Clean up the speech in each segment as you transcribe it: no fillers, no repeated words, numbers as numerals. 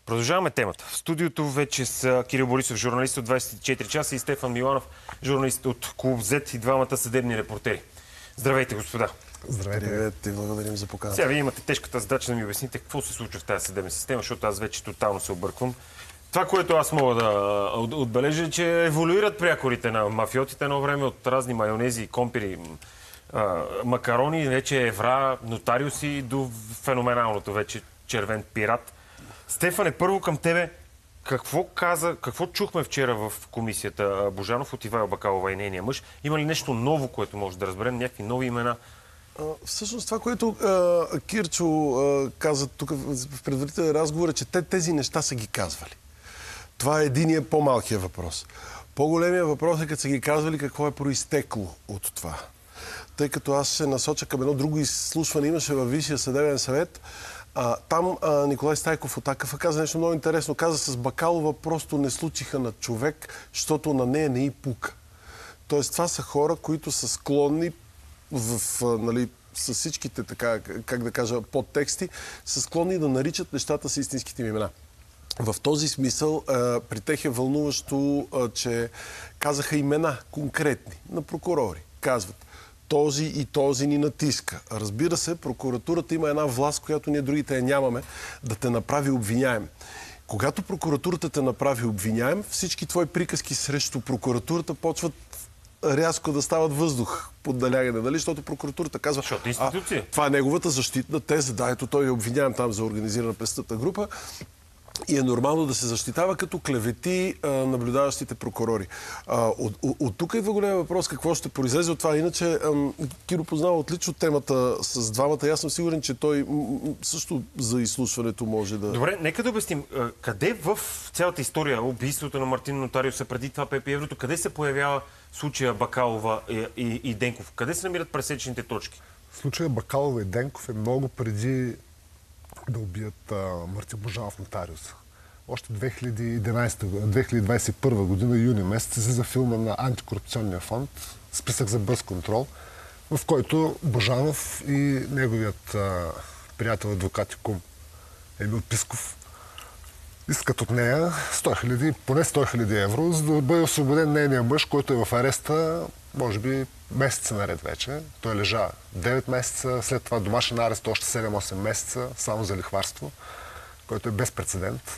Продължаваме темата. В студиото вече са Кирил Борисов, журналист от 24 часа, и Стефан Миланов, журналист от Клуб Z, и двамата съдебни репортери. Здравейте, господа. Здравейте, благодарим за поканата. Сега вие имате тежката задача да ми обясните какво се случва в тази съдебна система, защото аз вече тотално се обърквам. Това, което аз мога да отбележа, е, че еволюират прякорите на мафиотите едно време от разни майонези, компири, макарони, вече евра, нотариуси, до феноменалното вече червен пират. Стефане, първо към тебе. Какво чухме вчера в комисията Божанов от Ивайло Бакалова и нейния мъж? Има ли нещо ново, което може да разберем? Някакви нови имена? Всъщност това, което Кирчо каза тук в предварителен разговор, е, че тези неща са ги казвали. Това е единия по-малкия въпрос. По-големия въпрос е, като са ги казвали, какво е произтекло от това. Тъй като аз се насоча към едно друго изслушване, имаше във Висшия съдебен съвет. Там Николай Стайков от АКФ каза нещо много интересно. Каза, с Бакалова просто не случиха на човек, защото на нея не й пука. Тоест, това са хора, които са склонни с всичките, така, как да кажа, подтексти, са склонни да наричат нещата с истинските им имена. В този смисъл при тях е вълнуващо, че казаха имена конкретни на прокурори. Казват: този и този ни натиска. Разбира се, прокуратурата има една власт, която ние другите я нямаме, да те направи обвиняем. Когато прокуратурата те направи обвиняем, всички твои приказки срещу прокуратурата почват рязко да стават въздух под налягане, нали? Защото прокуратурата казва: това е неговата защитна теза, да, ето той е обвиняем там за организирана престъпна група. И е нормално да се защитава, като клевети наблюдаващите прокурори. От тук идва голям въпрос, какво ще произлезе от това. Иначе Киро познава отлично темата с двамата. Аз съм сигурен, че той също за изслушването може да... Добре, нека да обясним. Къде в цялата история, убийството на Мартин Нотариуса, преди това Пепи Еврото, къде се появява случая Бакалова и Денков? Къде се намират пресечните точки? Случая Бакалова и Денков е много преди да убият Мартин Божанов Нотариуса. Още 2021 година, юни месец, излиза филма на Антикорупционния фонд "Списък за бърз контрол", в който Божанов и неговият приятел, адвокат и кум Емил Писков искат от нея поне 100 000 евро, за да бъде освободен нейния мъж, който е в ареста, може би месеца наред вече. Той лежа 9 месеца, след това домашен арест още 7-8 месеца, само за лихварство, който е безпрецедент.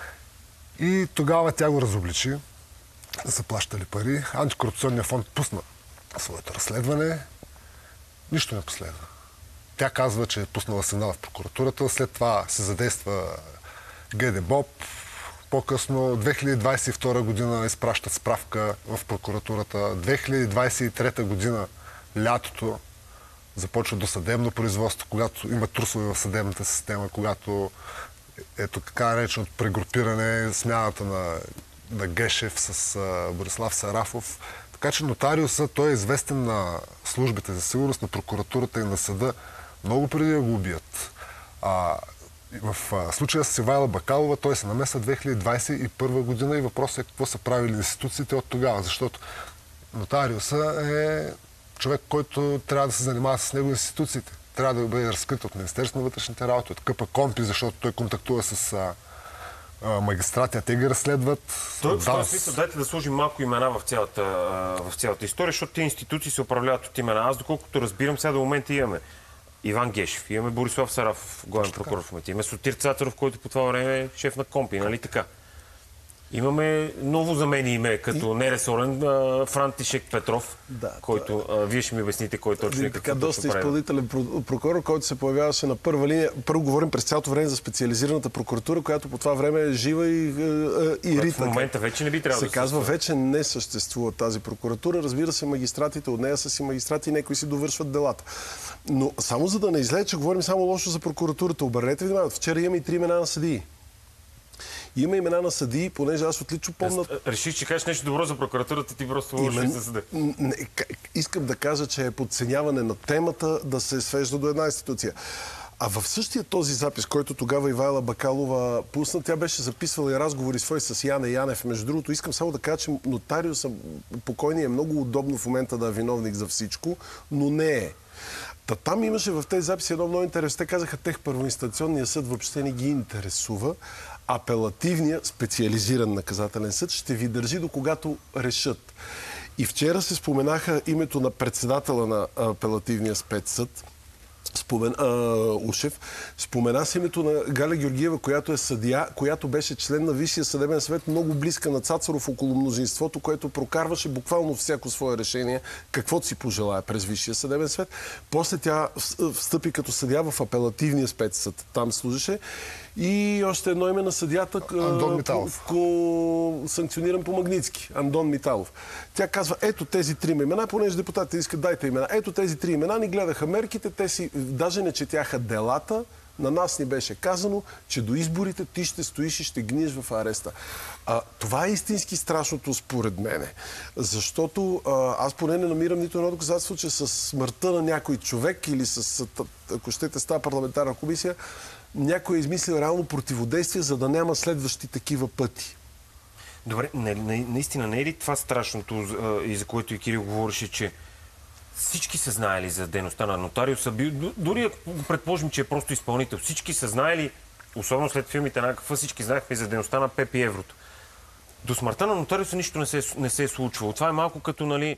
И тогава тя го разобличи, да са плащали пари. Антикорупционният фонд пусна своето разследване. Нищо не последва. Тя казва, че е пуснала сигнал в прокуратурата, след това се задейства ГДБОП. По-късно, 2022 година изпращат справка в прокуратурата. 2023 година, лятото, започва досъдебно производство, когато има трусове в съдебната система, когато ето така нареченото прегрупиране, смяната на Гешев с Борислав Сарафов. Така че нотариусът, той е известен на службите за сигурност, на прокуратурата и на съда много преди да го убият. В случая с Ивайла Бакалова той се намеса 2021 година и въпросът е какво са правили институциите от тогава, защото нотариуса е човек, който трябва да се занимава с него институциите. Трябва да бъде разкрит от Министерството на вътрешните работи, от КПКОНПИ, защото той контактува с магистрати, а те ги разследват. В този смисъл, дайте да сложим малко имена в цялата история, защото тези институции се управляват от имена. Аз, доколкото разбирам, сега до момента имаме Иван Гешев, имаме Борислав Сарафов, главен прокурор в момента, имаме Сотир Цацаров, който по това време е шеф на КОНПИ, нали така? Имаме ново за мен име, като нересорен Франтишек Петров, който вие ще ми обясните кой точно е. Така доста изпълнителен прокурор, който се появяваше на първа линия. Първо говорим през цялото време за специализираната прокуратура, която по това време е жива и рита. В момента вече не би трябвало да се казва, вече не съществува тази прокуратура. Разбира се, магистратите от нея са си магистрати и някои си довършват делата. Но само за да не излезе, че говорим само лошо за прокуратурата. Обърнете внимание, вчера имаме и 3 имена на съдии. Има имена на съдии, понеже аз отлично помня... Реших, че кажеш нещо добро за прокуратурата, ти просто лошо за съда. Искам да кажа, че е подценяване на темата да се свежда до една институция. А в същия този запис, който тогава Ивайла Бакалова пусна, тя беше записвала и разговори свои с Яне Янев. Между другото, искам само да кажа, че нотариусът покойният е много удобно в момента да е виновник за всичко, но не е. Там имаше в тези записи едно много интересно. Те казаха, първоинстанционния съд въобще не ги интересува. Апелативният специализиран наказателен съд ще ви държи до когато решат. И вчера се споменаха името на председателя на апелативния спецсъд, Ушев. Спомена се името на Галя Георгиева, която е съдия, която беше член на Висшия съдебен съвет, много близка на Цацаров около мнозинството, което прокарваше буквално всяко свое решение, каквото си пожелая през Висшия съдебен съвет. После тя встъпи като съдия в апелативния спецсъд. Там служеше. И още едно име на съдията, Андон Миталов. Санкциониран по Магнитски. Андон Миталов. Тя казва, ето тези три имена, понеже депутатите искат, дайте имена. Ето тези три имена, ни гледаха мерките, те си даже не четяха делата. На нас ни беше казано, че до изборите ти ще стоиш и ще гниеш в ареста. Това е истински страшното според мене. Защото аз поне не намирам нито едно доказателство, че с смъртта на някой човек или с, ако щете, с тази парламентарна комисия, някой е измислил реално противодействие, за да няма следващи такива пъти. Добре, наистина не е ли това страшното, и за което и Кирил говореше, че всички са знаели за дейността на нотариуса, дори ако предположим, че е просто изпълнител, всички са знаели, особено след филмите на АКФ, всички знаехме за дейността на Пепи Еврото. До смъртта на нотариуса нищо не се е случвало. Това е малко като, нали,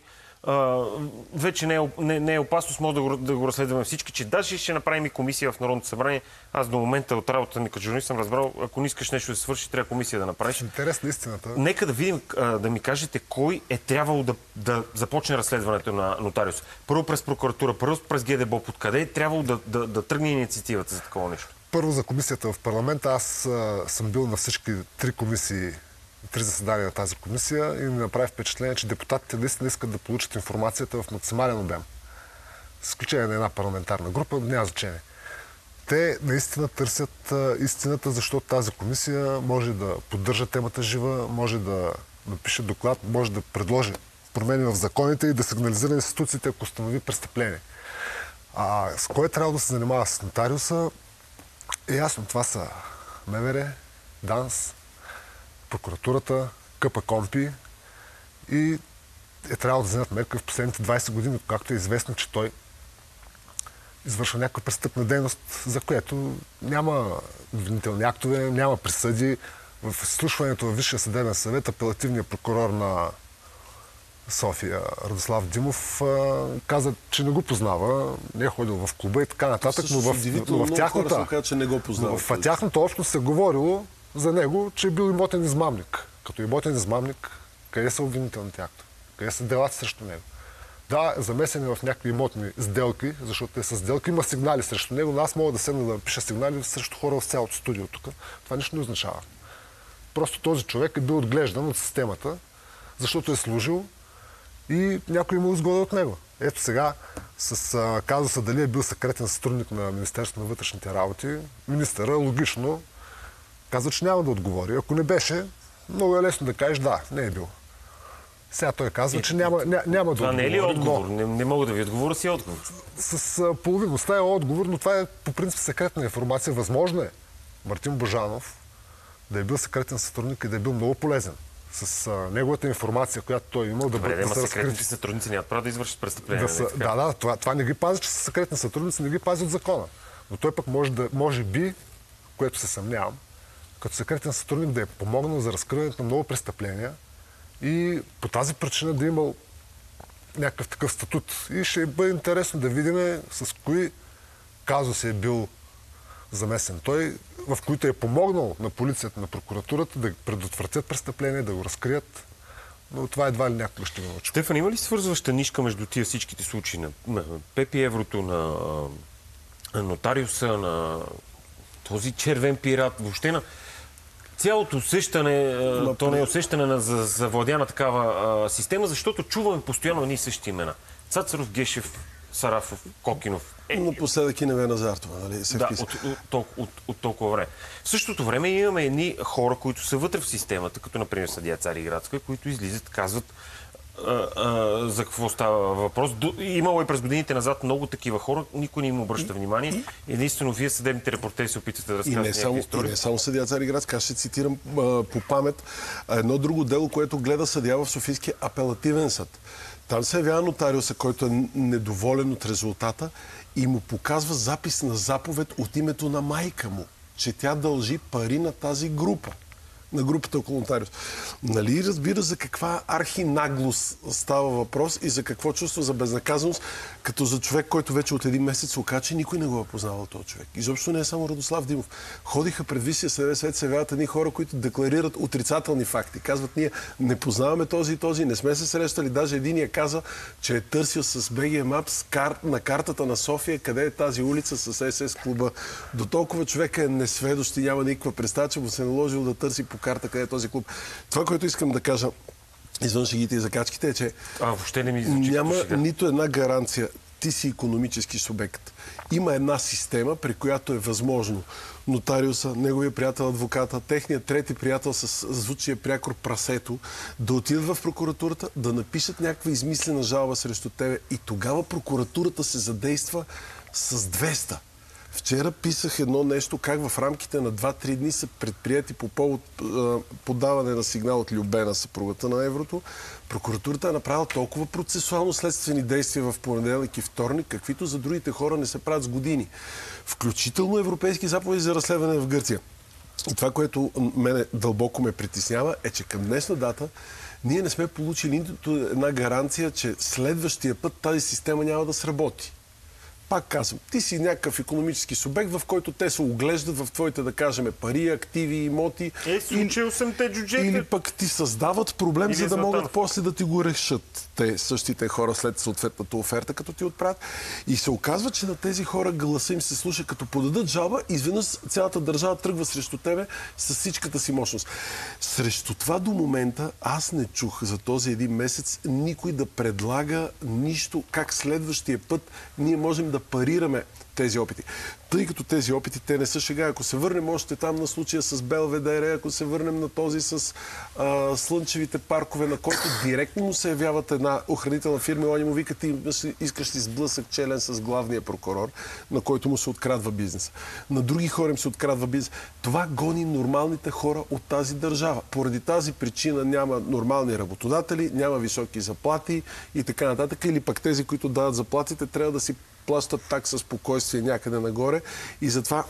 вече не е опасност, може да го разследваме всички, че даже ще направим и комисия в Народното събрание. Аз до момента от работата ми като журналист съм разбрал, ако не искаш нещо да се свърши, трябва комисия да направиш. Интересна истината. Нека да видим, да ми кажете кой е трябвало да започне разследването на нотариус. Първо през прокуратура, първо през ГДБОП. Откъде е трябвало да тръгне инициативата за такова нещо? Първо за комисията в парламента. Аз съм бил на всички три комисии, три заседания на тази комисия и ми направи впечатление, че депутатите наистина искат да получат информацията в максимален обем. С изключение на една парламентарна група, няма значение. Те наистина търсят истината, защото тази комисия може да поддържа темата жива, може да напише доклад, може да предложи промени в законите и да сигнализира институциите, ако установи престъпление. С кой трябва да се занимава с нотариуса? Е ясно, това са МВР, ДАНС, прокуратурата, КПКОНПИ и е трябвало да вземат мерка в последните 20 години, както е известно, че той извършва някаква престъпна дейност, за което няма обвинителни актове, няма присъди. В изслушването във Висшия съдебен съвет апелативният прокурор на София Радослав Димов каза, че не го познава, не е ходил в клуба и така нататък, но в тяхната общност се говорило за него, че е бил имотен измамник. Като имотен измамник, къде са обвинителните актове? Къде са делата срещу него? Да, замесен е в някакви имотни сделки, защото те са сделки, има сигнали срещу него, но аз мога да седна да напиша сигнали срещу хора в цялото студио тук. Това нищо не означава. Просто този човек е бил отглеждан от системата, защото е служил и някой има изгода от него. Ето сега, с казуса дали е бил секретен сътрудник на Министерството на вътрешните работи, министъра логично казва, че няма да отговори. Ако не беше, много е лесно да кажеш да, не е бил. Сега той казва, че няма да отговори. Това не е ли отговор? Не мога да ви отговоря, си отговор. С половиността е отговор, но това е по принцип секретна информация. Възможно е Мартин Божанов да е бил секретен сътрудник и да е бил много полезен. С неговата информация, която той е имал, да бъде разкрити. Секретните сътрудници нямат право да извършат престъпления. Това не ги пази, че са секретни сътрудници, не ги пази от закона. Но той пък може би, което се съмнявам, като секретен сътрудник да е помогнал за разкриването на много престъпления и по тази причина да е имал някакъв такъв статут. И ще бъде интересно да видим с кои казуси е бил замесен той, в които е помогнал на полицията, на прокуратурата да предотвратят престъпления, да го разкрият. Но това едва ли някой ще го научи. Стефан, има ли свързваща нишка между тия всичките случаи на Пепи Еврото, на нотариуса, на този червен пират, въобще на цялото усещане, то не е усещане за завладяна такава система, защото чуваме постоянно едни и същи имена. Цацаров, Гешев, Сарафов, Кокинов. Напоследък и Невена Зартова, нали? Да, от толкова време. В същото време имаме едни хора, които са вътре в системата, като например съдия Цариградска, които излизат, казват, за какво става въпрос. Имало и през годините назад много такива хора, никой не им обръща внимание. Единствено, вие съдебните репортери се опитвате да разказвате някакви истории. И не само съдия Цариградска, аз ще цитирам по памет едно друго дело, което гледа съдия в Софийския апелативен съд. Там се явява нотариуса, който е недоволен от резултата и му показва запис на заповед от името на майка му, че тя дължи пари на тази група. На групата около нотариус. Нали разбира за каква архинаглост става въпрос и за какво чувство за безнаказаност, като за човек, който вече от един месец се оказа, че никой не го е познавал този човек. Изобщо не е само Радослав Димов. Ходиха пред Висшия съдебен съвет, се явяват едни хора, които декларират отрицателни факти. Казват, ние не познаваме този и този, не сме се срещали. Даже единия каза, че е търсил с BG Maps на картата на София, къде е тази улица с СС клуба. До толкова човека е несведощ и няма никаква представа, че му се е наложил да търси по карта къде е този клуб. Това, което искам да кажа извън шегите и закачките е, че въобще не ми звучи няма като шега. нито една гаранция. Ти си икономически субект. Има една система, при която е възможно нотариуса, неговия приятел адвоката, техният трети приятел с звучия прякор прасето, да отидат в прокуратурата, да напишат някаква измислена жалба срещу тебе и тогава прокуратурата се задейства с 200. Вчера писах едно нещо, как в рамките на 2-3 дни са предприяти по повод подаване на сигнал от Любена, съпругата на Еврото. Прокуратурата е направила толкова процесуално следствени действия в понеделник и вторник, каквито за другите хора не се правят с години. Включително европейски заповеди за разследване в Гърция. И това, което мене дълбоко ме притеснява, е, че към днешна дата ние не сме получили нито една гаранция, че следващия път тази система няма да сработи. Пак казвам, ти си някакъв икономически субект, в който те се оглеждат в твоите, да кажем, пари, активи, имоти. Случил съм те джуджета. Или пък ти създават проблем, за да могат после да ти го решат. Те същите хора след съответната оферта, като ти отправят. И се оказва, че на тези хора гласа им се слуша, като подадат жалба, изведнъж цялата държава тръгва срещу тебе с всичката си мощност. Срещу това до момента аз не чух за този един месец никой да предлага нищо, как следващия път ние можем да парираме тези опити. Тъй като тези опити, те не са шега. Ако се върнем още там на случая с Белведере, ако се върнем на този с слънчевите паркове, на който директно му се явяват една охранителна фирма, и они му викат, ти искаш ли сблъсък челен с главния прокурор, на който му се открадва бизнеса. На други хора им се открадва бизнес. Това гони нормалните хора от тази държава. Поради тази причина няма нормални работодатели, няма високи заплати и така нататък. Или пък тези, които дават заплатите, трябва да си плащат такса спокойствие някъде нагоре и затова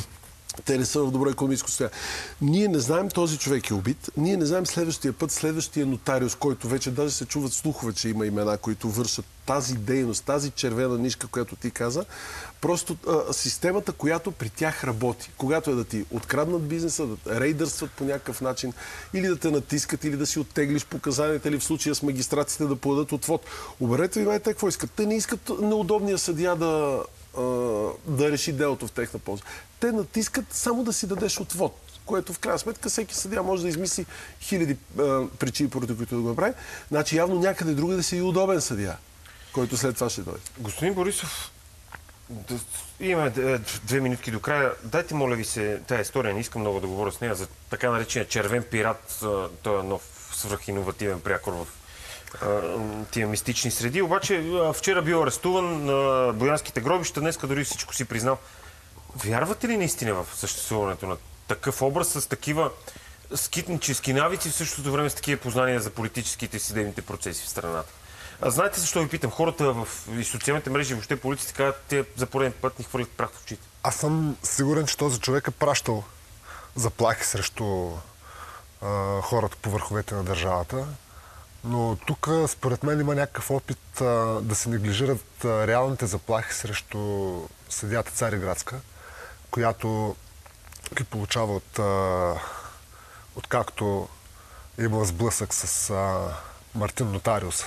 те не са в добро икономическо състояние. Ние не знаем този човек е убит, ние не знаем следващия път, следващия нотариус, който вече даже се чуват слухове, че има имена, които вършат тази дейност, тази червена нишка, която ти каза, просто системата, която при тях работи. Когато е да ти откраднат бизнеса, да рейдърстват по някакъв начин, или да те натискат, или да си оттеглиш показанията, или в случая с магистратите да подадат отвод. Оберете ви, знаете какво искат. Те не искат неудобния съдия да реши делото в техна полза. Те натискат само да си дадеш отвод, което в крайна сметка всеки съдия може да измисли хиляди причини, поради които да го направи. Значи явно някъде друга да си и удобен съдия, който след това ще дойде. Господин Борисов, имаме 2 минутки до края. Дайте, моля ви се, тая история, не искам много да говоря с нея, за така наречения червен пират, той е нов свръхиновативен прякор в тия мистични среди. Обаче вчера бил арестуван на Боянските гробища, днеска дори всичко си признал. Вярвате ли наистина в съществуването на такъв образ с такива скитнически навици, в същото време с такива познания за политическите и съдебните процеси в страната? Знаете защо ви питам? Хората в социалните мрежи, въобще полицията, казват, те за пореден път ни хвърлят прах в очите. Аз съм сигурен, че този човек е пращал заплахи срещу хората по върховете на държавата. Но тук, според мен, има някакъв опит да се неглижират реалните заплахи срещу съдията Цариградска, която ги получава откакто е имал сблъсък с Мартин Нотариус.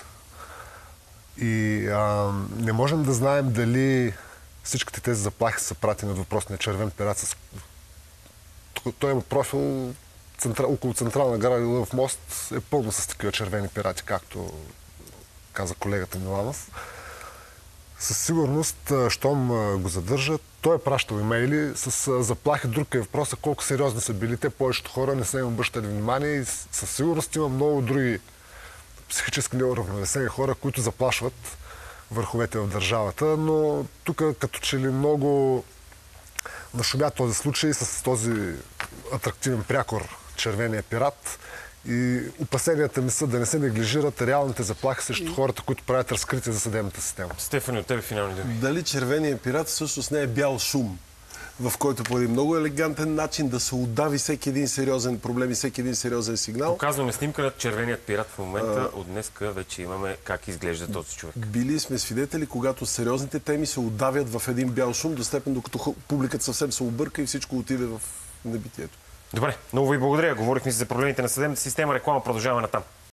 И не можем да знаем дали всичките тези заплахи са пратени от въпросния червен пират. Той има профил около Централна гара Лилъв мост е пълно с такива червени пирати, както каза колегата Миланов. Със сигурност, щом го задържат, той е пращал имейли с заплахи. Друг е въпросът колко сериозни са били те. Повечето хора не са им обръщали внимание и със сигурност има много други психически неуравновесени хора, които заплашват върховете в държавата, но тук като че ли много нашумя този случай с този атрактивен прякор Червения пират и опасенията ми са да не се неглижират реалните заплахи срещу хората, които правят разкритие за съдебната система. Стефани, от тебе финални думи. Дали червения пират всъщност не е бял шум, в който по един много елегантен начин да се удави всеки един сериозен проблем и всеки един сериозен сигнал. Показваме снимка на червеният пират в момента. От днеска вече имаме как изглежда този човек. Били сме свидетели, когато сериозните теми се удавят в един бял шум, до степен докато публиката съвсем се обърка и всичко отиде в небитието. Добре, много ви благодаря. Говорихме си за проблемите на съдебната система. Реклама, продължаваме натам.